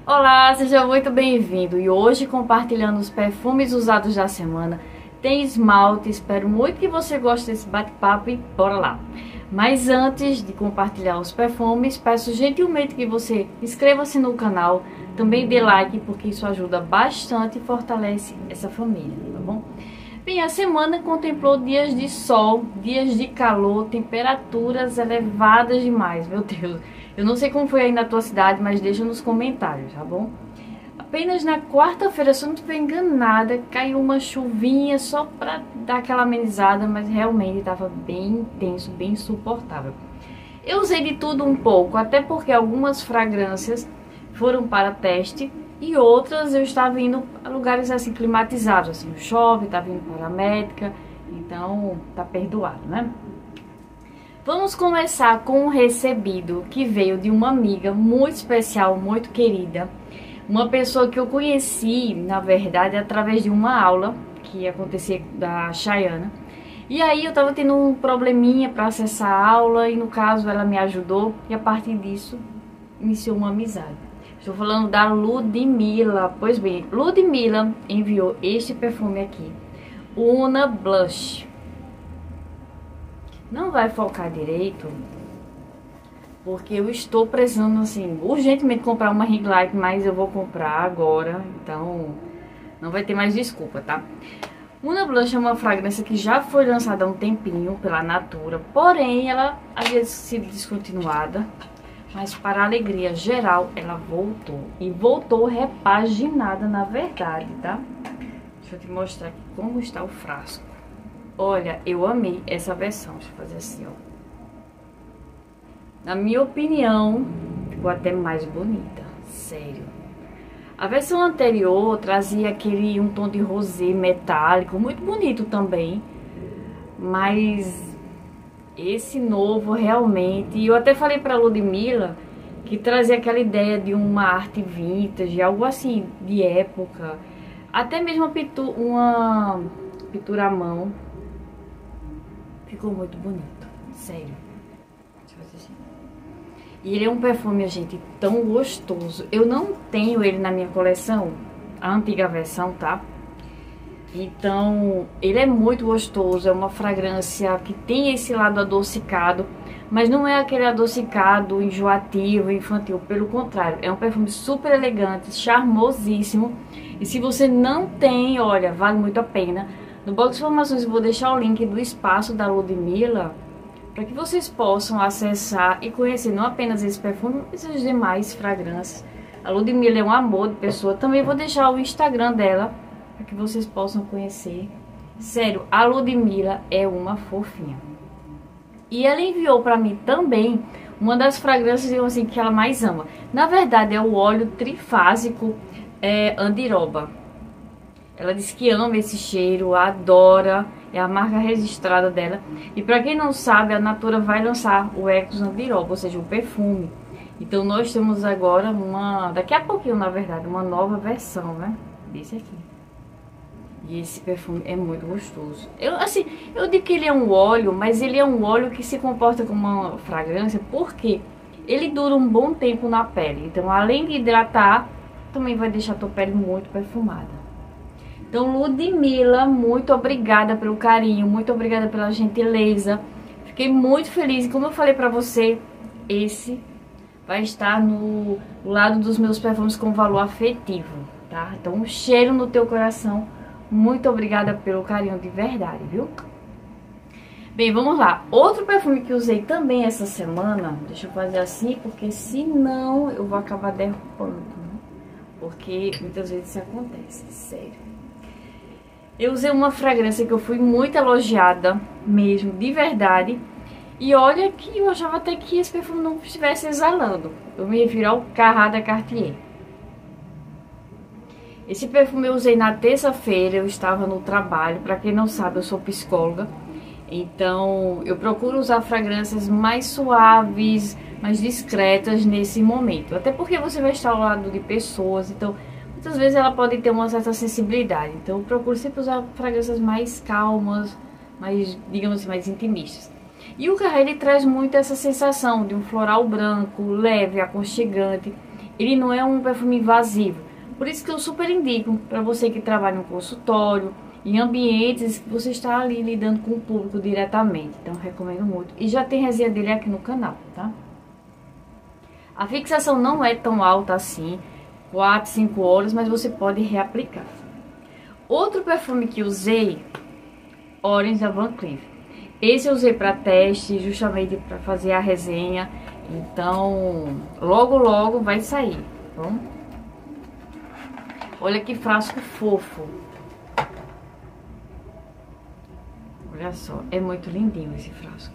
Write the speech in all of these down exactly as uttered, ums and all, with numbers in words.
Olá, seja muito bem-vindo. E hoje, compartilhando os perfumes usados da semana, tem esmalte. Espero muito que você goste desse bate-papo e bora lá. Mas antes de compartilhar os perfumes, peço gentilmente que você inscreva-se no canal, também dê like, porque isso ajuda bastante e fortalece essa família, tá bom? Bem, a semana contemplou dias de sol, dias de calor, temperaturas elevadas demais, meu Deus. Eu não sei como foi aí na tua cidade, mas deixa nos comentários, tá bom? Apenas na quarta-feira, se eu não estiver enganada, caiu uma chuvinha só pra dar aquela amenizada, mas realmente estava bem intenso, bem insuportável. Eu usei de tudo um pouco, até porque algumas fragrâncias foram para teste e outras eu estava indo a lugares assim climatizados, assim, o shopping, estava indo para a médica, então tá perdoado, né? Vamos começar com um recebido que veio de uma amiga muito especial, muito querida. Uma pessoa que eu conheci, na verdade, através de uma aula que ia acontecer da Chayana. E aí eu tava tendo um probleminha para acessar a aula e no caso ela me ajudou e a partir disso iniciou uma amizade. Estou falando da Ludmilla. Pois bem, Ludmilla enviou este perfume aqui, Una Blush. Não vai focar direito, porque eu estou precisando, assim, urgentemente comprar uma ring light, mas eu vou comprar agora, então não vai ter mais desculpa, tá? Una Blush é uma fragrância que já foi lançada há um tempinho pela Natura, porém ela havia sido descontinuada, mas para a alegria geral ela voltou, e voltou repaginada na verdade, tá? Deixa eu te mostrar aqui como está o frasco. Olha, eu amei essa versão. Deixa eu fazer assim, ó. Na minha opinião, ficou até mais bonita. Sério. A versão anterior trazia aquele um tom de rosé metálico, muito bonito também. Mas esse novo realmente... Eu até falei pra Ludmilla que trazia aquela ideia de uma arte vintage, algo assim, de época. Até mesmo uma pintura, uma pintura à mão. Ficou muito bonito, sério. Deixa eu fazer assim. E ele é um perfume, gente, tão gostoso. Eu não tenho ele na minha coleção, a antiga versão, tá? Então, ele é muito gostoso. É uma fragrância que tem esse lado adocicado, mas não é aquele adocicado enjoativo, infantil. Pelo contrário, é um perfume super elegante, charmosíssimo. E se você não tem, olha, vale muito a pena. No box de informações eu vou deixar o link do espaço da Ludmilla para que vocês possam acessar e conhecer não apenas esse perfume, mas as demais fragrâncias. A Ludmilla é um amor de pessoa. Também vou deixar o Instagram dela para que vocês possam conhecer. Sério, a Ludmilla é uma fofinha. E ela enviou para mim também uma das fragrâncias assim, que ela mais ama. Na verdade é o óleo trifásico é, Andiroba. Ela disse que ama esse cheiro, adora, é a marca registrada dela. E para quem não sabe, a Natura vai lançar o Ecos Andiroba, ou seja, o perfume. Então nós temos agora uma, daqui a pouquinho na verdade, uma nova versão, né, desse aqui. E esse perfume é muito gostoso. Eu, assim, eu digo que ele é um óleo, mas ele é um óleo que se comporta como uma fragrância, porque ele dura um bom tempo na pele. Então além de hidratar, também vai deixar a tua pele muito perfumada. Então, Ludmilla, muito obrigada pelo carinho, muito obrigada pela gentileza. Fiquei muito feliz. E como eu falei pra você, esse vai estar no lado dos meus perfumes com valor afetivo, tá? Então, um cheiro no teu coração. Muito obrigada pelo carinho de verdade, viu? Bem, vamos lá. Outro perfume que usei também essa semana, deixa eu fazer assim, porque senão eu vou acabar derrubando, né? Porque muitas vezes isso acontece, sério. Eu usei uma fragrância que eu fui muito elogiada, mesmo, de verdade. E olha que eu achava até que esse perfume não estivesse exalando. Eu me refiro ao Carré da Cartier. Esse perfume eu usei na terça-feira, eu estava no trabalho. Pra quem não sabe, eu sou psicóloga. Então, eu procuro usar fragrâncias mais suaves, mais discretas nesse momento. Até porque você vai estar ao lado de pessoas, então... Muitas vezes ela pode ter uma certa sensibilidade, então eu procuro sempre usar fragrâncias mais calmas, mais, digamos assim, mais intimistas. E o Carré, ele traz muito essa sensação de um floral branco, leve, aconchegante. ele não é um perfume invasivo. Por isso que eu super indico para você que trabalha no consultório, em ambientes que você está ali lidando com o público diretamente. Então, recomendo muito. E já tem resenha dele aqui no canal, tá? A fixação não é tão alta assim, quatro, cinco horas, mas você pode reaplicar. Outro perfume que usei, Orange da Van Cleef. Esse eu usei para teste, justamente para fazer a resenha. Então, logo, logo vai sair, tá bom? Olha que frasco fofo. Olha só, é muito lindinho esse frasco.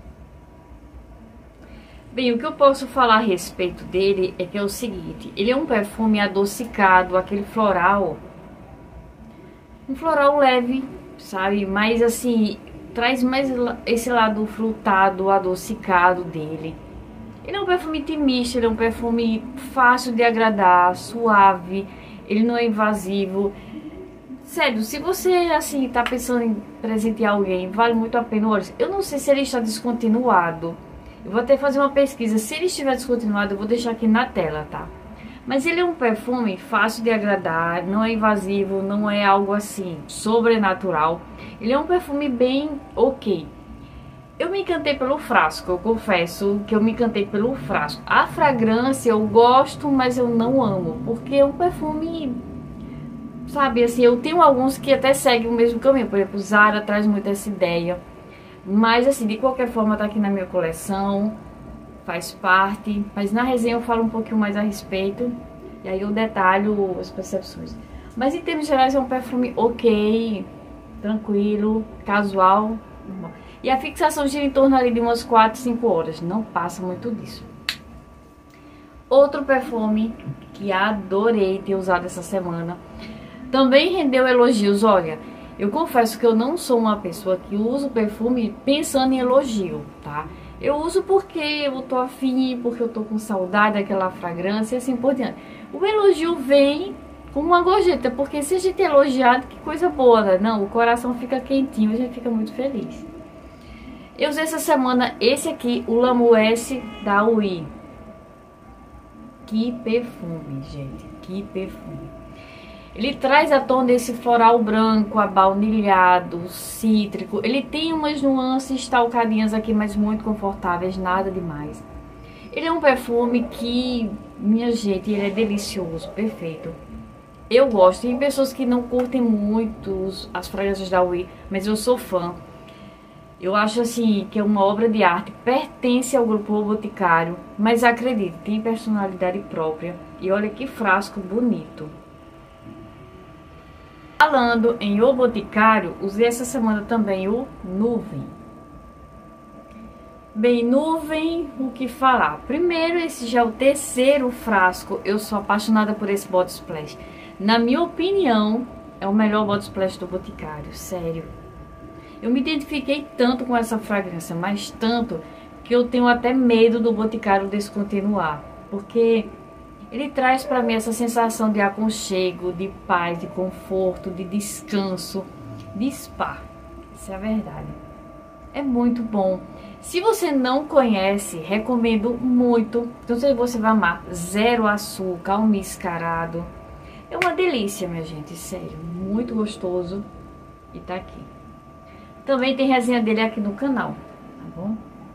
Bem, o que eu posso falar a respeito dele é que é o seguinte. Ele é um perfume adocicado, aquele floral. Um floral leve, sabe? Mas assim, traz mais esse lado frutado, adocicado dele. Ele é um perfume intimista, ele é um perfume fácil de agradar, suave. Ele não é invasivo. Sério, se você, assim, tá pensando em presentear alguém, vale muito a pena. Olha, eu não sei se ele está descontinuado. Eu vou até fazer uma pesquisa. Se ele estiver descontinuado, eu vou deixar aqui na tela, tá? Mas ele é um perfume fácil de agradar, não é invasivo, não é algo, assim, sobrenatural. Ele é um perfume bem ok. Eu me encantei pelo frasco, eu confesso que eu me encantei pelo frasco. A fragrância eu gosto, mas eu não amo, porque é um perfume, sabe, assim, eu tenho alguns que até seguem o mesmo caminho. Por exemplo, Zara traz muito essa ideia. Mas, assim, de qualquer forma tá aqui na minha coleção, faz parte. Mas na resenha eu falo um pouquinho mais a respeito, e aí eu detalho as percepções. Mas em termos gerais é um perfume ok, tranquilo, casual, normal. E a fixação gira em torno ali de umas quatro, cinco horas. Não passa muito disso. Outro perfume que adorei ter usado essa semana. Também rendeu elogios. Olha, eu confesso que eu não sou uma pessoa que usa perfume pensando em elogio, tá? Eu uso porque eu tô afim, porque eu tô com saudade daquela fragrância e assim por diante. O elogio vem como uma gorjeta, porque se a gente é elogiado, que coisa boa, né? Não, o coração fica quentinho, a gente fica muito feliz. Eu usei essa semana esse aqui, o L'Amoureux da Ouai. Que perfume, gente, que perfume. Ele traz à tona esse floral branco, abaunilhado, cítrico. Ele tem umas nuances talcadinhas aqui, mas muito confortáveis, nada demais. Ele é um perfume que, minha gente, ele é delicioso, perfeito. Eu gosto. Tem pessoas que não curtem muito as fragrâncias da Ouai, mas eu sou fã. Eu acho assim que é uma obra de arte, pertence ao grupo O Boticário, mas acredite, tem personalidade própria. E olha que frasco bonito. Falando em O Boticário, usei essa semana também o Nuvem. Bem, Nuvem, o que falar? Primeiro, esse já é o terceiro frasco. Eu sou apaixonada por esse body splash. Na minha opinião, é o melhor body splash do Boticário, sério. Eu me identifiquei tanto com essa fragrância, mas tanto que eu tenho até medo do Boticário descontinuar, porque ele traz para mim essa sensação de aconchego, de paz, de conforto, de descanso, de spa. Isso é a verdade. É muito bom. Se você não conhece, recomendo muito. Então você vai amar. Zero açúcar, almiscarado. É uma delícia, minha gente, sério. Muito gostoso. E tá aqui. Também tem resenha dele aqui no canal, tá bom?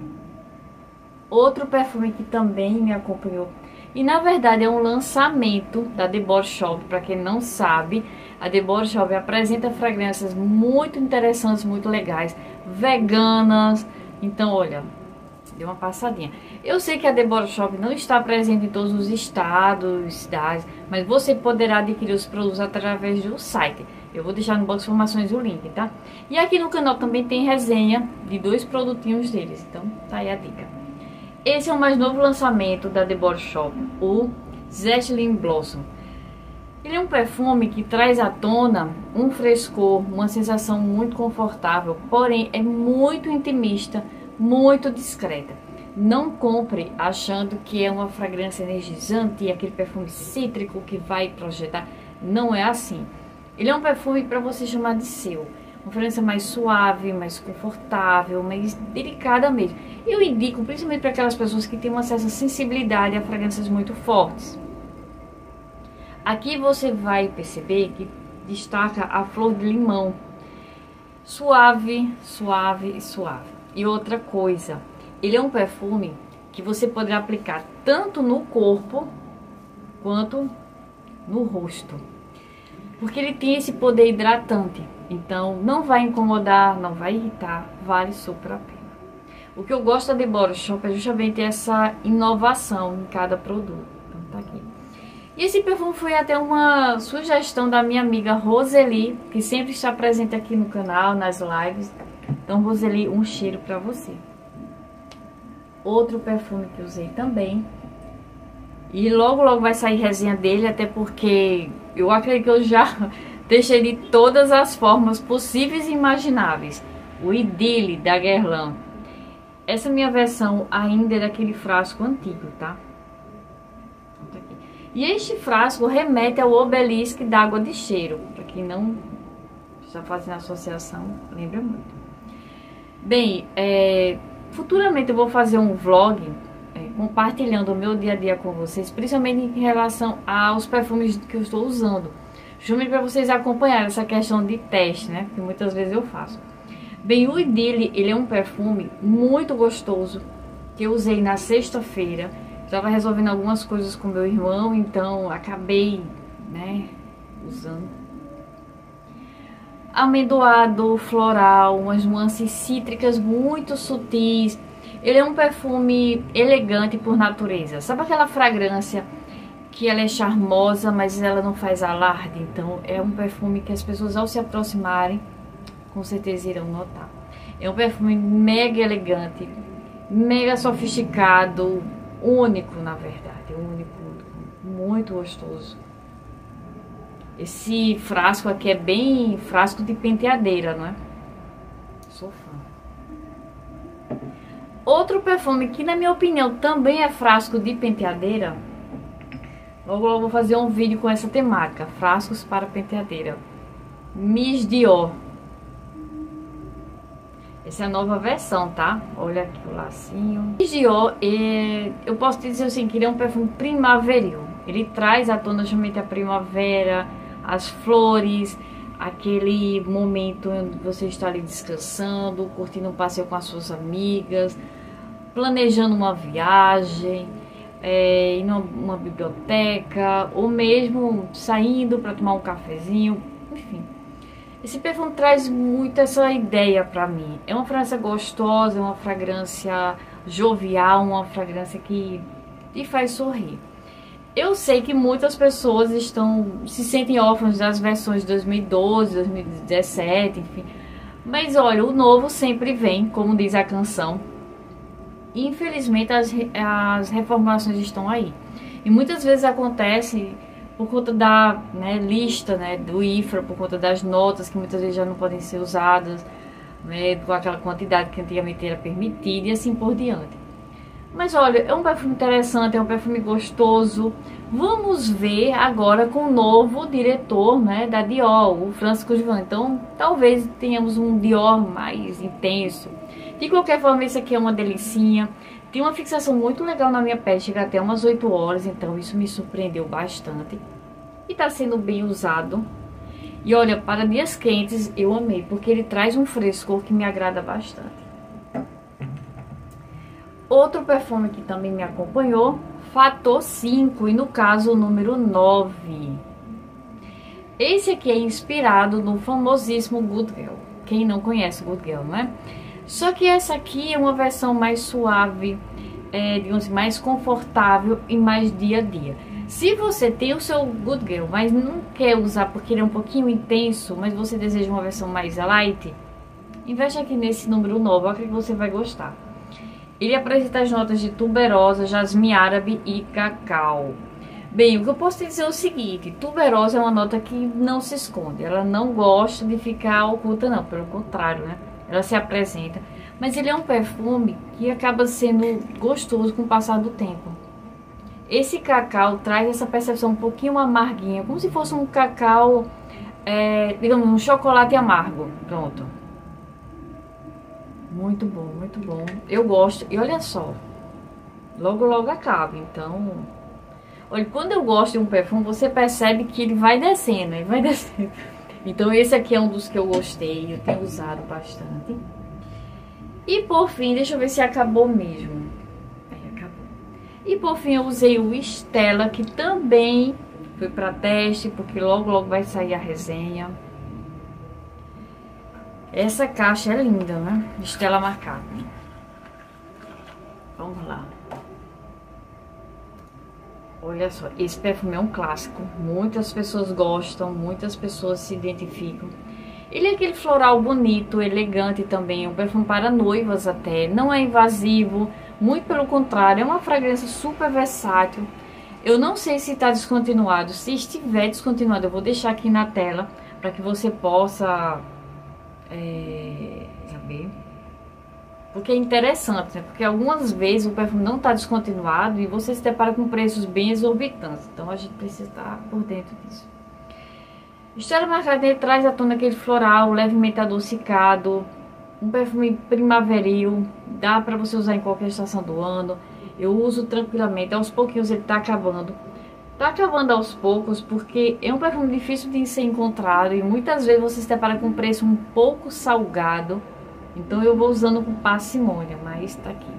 Outro perfume que também me acompanhou. E na verdade é um lançamento da The Body Shop. Para quem não sabe, a The Body Shop apresenta fragrâncias muito interessantes, muito legais, veganas. Então, olha, deu uma passadinha. Eu sei que a The Body Shop não está presente em todos os estados, cidades, mas você poderá adquirir os produtos através do site. Eu vou deixar no box de informações o link, tá? E aqui no canal também tem resenha de dois produtinhos deles. Então, tá aí a dica. Esse é o mais novo lançamento da The Body Shop, o Zestlin Blossom. Ele é um perfume que traz à tona um frescor, uma sensação muito confortável, porém é muito intimista, muito discreta. Não compre achando que é uma fragrância energizante, aquele perfume cítrico que vai projetar. Não é assim. Ele é um perfume para você chamar de seu. Uma fragrância mais suave, mais confortável, mais delicada mesmo. Eu indico principalmente para aquelas pessoas que têm uma certa sensibilidade a fragrâncias muito fortes. Aqui você vai perceber que destaca a flor de limão. Suave, suave e suave. E outra coisa, ele é um perfume que você poderá aplicar tanto no corpo quanto no rosto. Porque ele tem esse poder hidratante. Então não vai incomodar, não vai irritar, vale super a pena. O que eu gosto da The Body Shop é justamente essa inovação em cada produto. Então tá aqui. E esse perfume foi até uma sugestão da minha amiga Roseli, que sempre está presente aqui no canal, nas lives. Então, Roseli, um cheiro pra você. Outro perfume que usei também. E logo, logo vai sair resenha dele, até porque eu acredito que eu já deixei de todas as formas possíveis e imagináveis. O Idile, da Guerlain. Essa minha versão ainda é daquele frasco antigo, tá? E este frasco remete ao Obelisque d'água de cheiro. Para quem não está fazendo associação, lembra muito. Bem, é, futuramente eu vou fazer um vlog é, compartilhando o meu dia a dia com vocês, principalmente em relação aos perfumes que eu estou usando. Justamente para vocês acompanharem essa questão de teste, né? Que muitas vezes eu faço. Bem, o Idile, ele é um perfume muito gostoso que eu usei na sexta-feira. Estava resolvendo algumas coisas com meu irmão, então acabei, né, usando. Amendoado, floral, umas nuances cítricas muito sutis. Ele é um perfume elegante por natureza. Sabe aquela fragrância que ela é charmosa, mas ela não faz alarde? Então é um perfume que as pessoas ao se aproximarem, com certeza irão notar. É um perfume mega elegante, mega sofisticado, único, na verdade, único, muito gostoso. Esse frasco aqui é bem frasco de penteadeira, não é? Sou fã. Outro perfume que, na minha opinião, também é frasco de penteadeira. Logo, logo vou fazer um vídeo com essa temática, frascos para penteadeira. Miss Dior. Essa é a nova versão, tá? Olha aqui o lacinho. Miss Dior, é, eu posso te dizer assim, que ele é um perfume primaveril. Ele traz à tona justamente a primavera, as flores, aquele momento onde você está ali descansando, curtindo um passeio com as suas amigas, planejando uma viagem, é, indo numa biblioteca, ou mesmo saindo para tomar um cafezinho, enfim. Esse perfume traz muito essa ideia pra mim. É uma fragrância gostosa, é uma fragrância jovial, uma fragrância que te faz sorrir. Eu sei que muitas pessoas estão se sentem órfãos das versões de dois mil e doze, dois mil e dezessete, enfim. Mas olha, o novo sempre vem, como diz a canção. E infelizmente as, as reformulações estão aí. E muitas vezes acontece por conta da, né, lista, né, do I F R A, por conta das notas que muitas vezes já não podem ser usadas, né, com aquela quantidade que antigamente era permitida e assim por diante. Mas olha, é um perfume interessante, é um perfume gostoso. Vamos ver agora com o novo diretor, né, da Dior, o Francisco Giovanni. Então talvez tenhamos um Dior mais intenso. De qualquer forma, esse aqui é uma delicinha. Tem uma fixação muito legal na minha pele, chega até umas oito horas, então isso me surpreendeu bastante. E tá sendo bem usado. E olha, para dias quentes eu amei, porque ele traz um frescor que me agrada bastante. Outro perfume que também me acompanhou, Fator cinco, e no caso o número nove. Esse aqui é inspirado no famosíssimo Good Girl. Quem não conhece Good Girl, não é? Só que essa aqui é uma versão mais suave, é, digamos assim, mais confortável e mais dia a dia. Se você tem o seu Good Girl, mas não quer usar porque ele é um pouquinho intenso, mas você deseja uma versão mais light, investe aqui nesse número nove, eu acredito que você vai gostar. Ele apresenta as notas de tuberosa, jasmim árabe e cacau. Bem, o que eu posso te dizer é o seguinte, tuberosa é uma nota que não se esconde, ela não gosta de ficar oculta não, pelo contrário, né? Ela se apresenta, mas ele é um perfume que acaba sendo gostoso com o passar do tempo. Esse cacau traz essa percepção um pouquinho amarguinha, como se fosse um cacau, é, digamos, um chocolate amargo. Pronto. Muito bom, muito bom. Eu gosto. E olha só, logo logo acaba, então Olha, quando eu gosto de um perfume, você percebe que ele vai descendo, ele vai descendo. Então esse aqui é um dos que eu gostei, eu tenho usado bastante. E por fim, deixa eu ver se acabou mesmo. É, acabou. E por fim eu usei o Stella, que também foi para teste, porque logo logo vai sair a resenha. Essa caixa é linda, né? Stella McCartney. Vamos lá. Olha só, esse perfume é um clássico. Muitas pessoas gostam, muitas pessoas se identificam. Ele é aquele floral bonito, elegante também, um perfume para noivas até. Não é invasivo, muito pelo contrário, é uma fragrância super versátil. Eu não sei se está descontinuado. Se estiver descontinuado, eu vou deixar aqui na tela para que você possa é, saber. Porque é interessante, né? Porque algumas vezes o perfume não está descontinuado e você se depara com preços bem exorbitantes. Então a gente precisa estar por dentro disso. Stella McCartney traz à tona aquele floral levemente adocicado, um perfume primaveril, dá para você usar em qualquer estação do ano. Eu uso tranquilamente, aos pouquinhos ele tá acabando. Tá acabando aos poucos porque é um perfume difícil de ser encontrado e muitas vezes você se depara com um preço um pouco salgado. Então eu vou usando com parcimônia, mas tá aqui.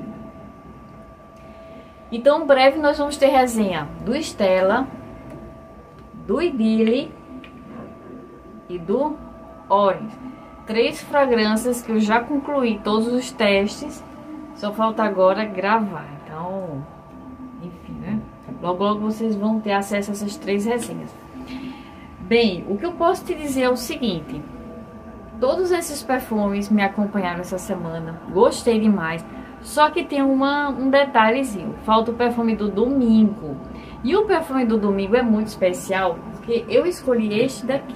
Então em breve nós vamos ter resenha do Stella, do Idille e do Orange. Três fragrâncias que eu já concluí todos os testes. Só falta agora gravar. Então, enfim, né? Logo, logo vocês vão ter acesso a essas três resenhas. Bem, o que eu posso te dizer é o seguinte. Todos esses perfumes me acompanharam essa semana. Gostei demais. Só que tem uma, um detalhezinho. Falta o perfume do domingo. E o perfume do domingo é muito especial. Porque eu escolhi este daqui.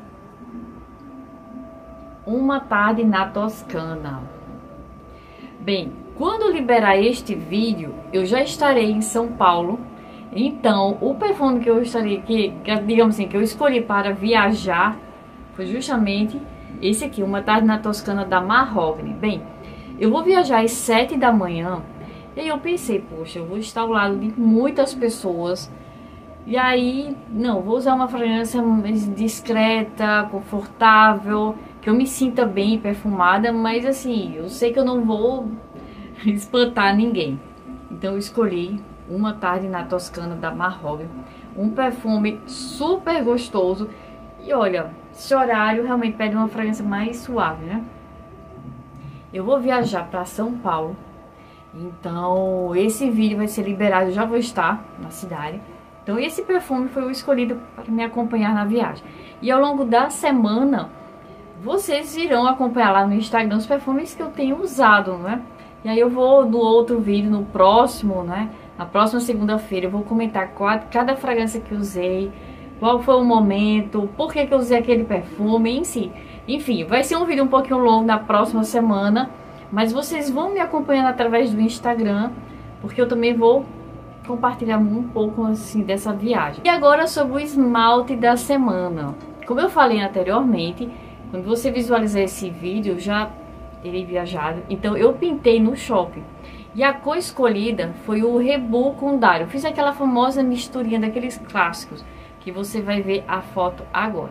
Uma Tarde na Toscana. Bem, quando liberar este vídeo, eu já estarei em São Paulo. Então, o perfume que eu estarei aqui, que, digamos assim, que eu escolhi para viajar, foi justamente esse aqui, Uma Tarde na Toscana da Mahogany. Bem, eu vou viajar às sete da manhã. E aí eu pensei, poxa, eu vou estar ao lado de muitas pessoas. E aí, não, vou usar uma fragrância mais discreta, confortável, que eu me sinta bem perfumada, mas assim, eu sei que eu não vou espantar ninguém. Então eu escolhi Uma Tarde na Toscana da Mahogany, um perfume super gostoso. E olha, esse horário realmente pede uma fragrância mais suave, né? Eu vou viajar para São Paulo, então esse vídeo vai ser liberado, eu já vou estar na cidade. Então esse perfume foi o escolhido para me acompanhar na viagem. E ao longo da semana, vocês irão acompanhar lá no Instagram os perfumes que eu tenho usado, né? E aí eu vou no outro vídeo, no próximo, né? Na próxima segunda-feira eu vou comentar qual, cada fragrância que usei, qual foi o momento, por que que eu usei aquele perfume em si. Enfim, vai ser um vídeo um pouquinho longo na próxima semana, mas vocês vão me acompanhando através do Instagram, porque eu também vou compartilhar um pouco assim dessa viagem. E agora sobre o esmalte da semana. Como eu falei anteriormente, quando você visualizar esse vídeo, eu já terei viajado. Então eu pintei no shopping. E a cor escolhida foi o Rebu com Dario. Eu fiz aquela famosa misturinha daqueles clássicos, que você vai ver a foto agora.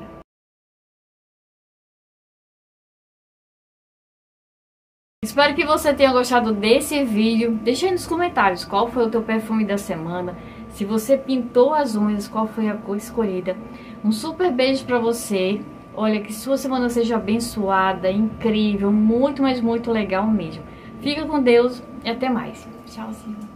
Espero que você tenha gostado desse vídeo. Deixa aí nos comentários qual foi o teu perfume da semana. Se você pintou as unhas, qual foi a cor escolhida. Um super beijo pra você. Olha, que sua semana seja abençoada, incrível, muito, mas muito legal mesmo. Fica com Deus e até mais. Tchauzinho.